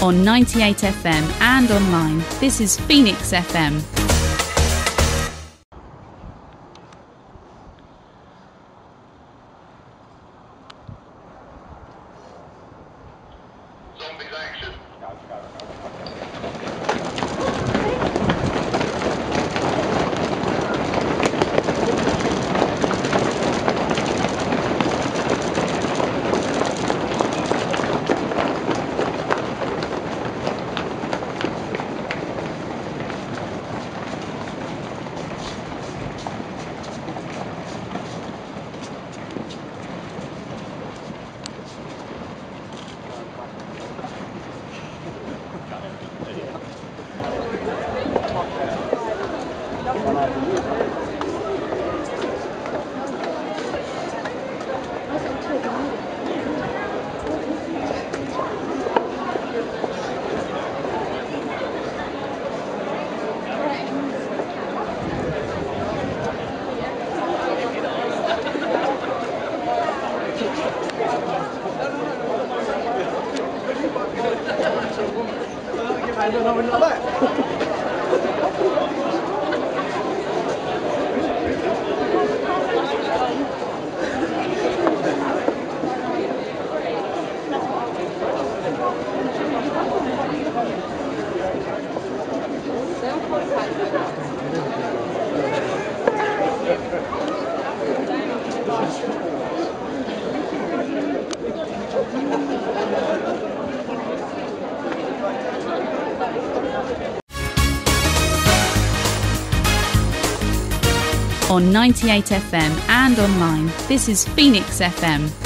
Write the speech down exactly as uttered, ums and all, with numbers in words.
On ninety-eight F M and online, this is Phoenix F M. Zombies action. On ninety-eight F M and online, this is Phoenix F M.